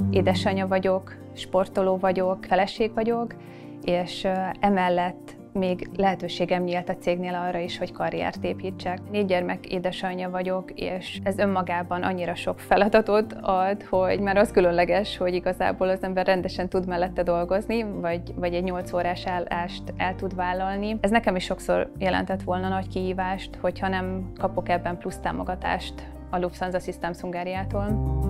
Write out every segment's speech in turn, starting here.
Édesanyja vagyok, sportoló vagyok, feleség vagyok, és emellett még lehetőségem nyílt a cégnél arra is, hogy karriert építsek. 4 gyermek édesanyja vagyok, és ez önmagában annyira sok feladatot ad, hogy már az különleges, hogy igazából az ember rendesen tud mellette dolgozni, vagy egy 8 órás állást el tud vállalni. Ez nekem is sokszor jelentett volna nagy kihívást, hogyha nem kapok ebben plusz támogatást a Lufthansa Systems Hungariától.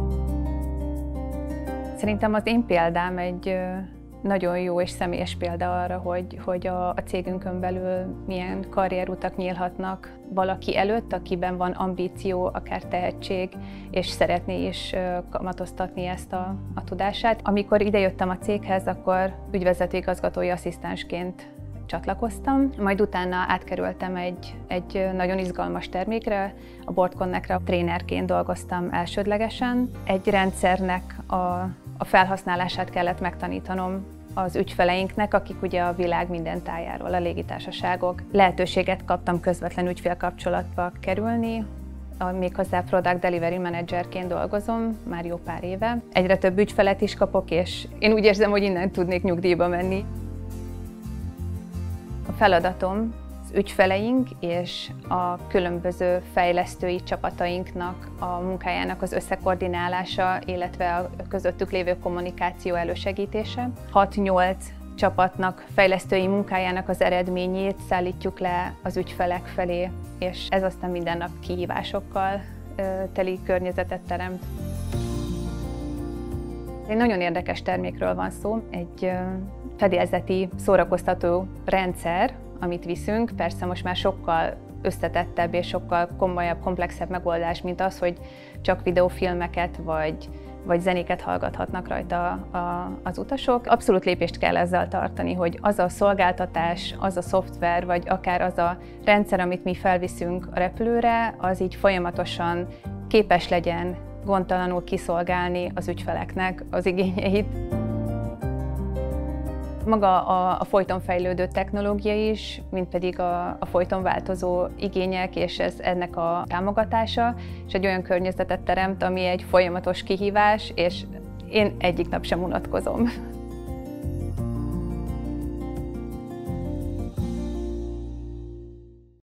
Szerintem az én példám egy nagyon jó és személyes példa arra, hogy a cégünkön belül milyen karrierutak nyílhatnak valaki előtt, akiben van ambíció, akár tehetség, és szeretné is kamatoztatni ezt a tudását. Amikor idejöttem a céghez, akkor ügyvezető igazgatói asszisztensként csatlakoztam, majd utána átkerültem egy nagyon izgalmas termékre, a Board Connectre, trénerként dolgoztam elsődlegesen. Egy rendszernek a felhasználását kellett megtanítanom az ügyfeleinknek, akik ugye a világ minden tájáról, a légitársaságok. Lehetőséget kaptam közvetlen ügyfélkapcsolatba kerülni, méghozzá Product Delivery Managerként dolgozom már jó pár éve. Egyre több ügyfelet is kapok, és én úgy érzem, hogy innen tudnék nyugdíjba menni. A feladatom az ügyfeleink és a különböző fejlesztői csapatainknak a munkájának az összekoordinálása, illetve a közöttük lévő kommunikáció elősegítése. 6-8 csapatnak fejlesztői munkájának az eredményét szállítjuk le az ügyfelek felé, és ez aztán minden nap kihívásokkal teli környezetet teremt. Egy nagyon érdekes termékről van szó, egy fedélzeti szórakoztató rendszer, amit viszünk. Persze most már sokkal összetettebb és sokkal komolyabb, komplexebb megoldás, mint az, hogy csak videófilmeket vagy zenéket hallgathatnak rajta az utasok. Abszolút lépést kell ezzel tartani, hogy az a szolgáltatás, az a szoftver, vagy akár az a rendszer, amit mi felviszünk a repülőre, az így folyamatosan képes legyen gondtalanul kiszolgálni az ügyfeleknek az igényeit. Maga a folyton fejlődő technológia is, mint pedig a folyton változó igények, és ennek a támogatása, és egy olyan környezetet teremt, ami egy folyamatos kihívás, és én egyik nap sem unatkozom.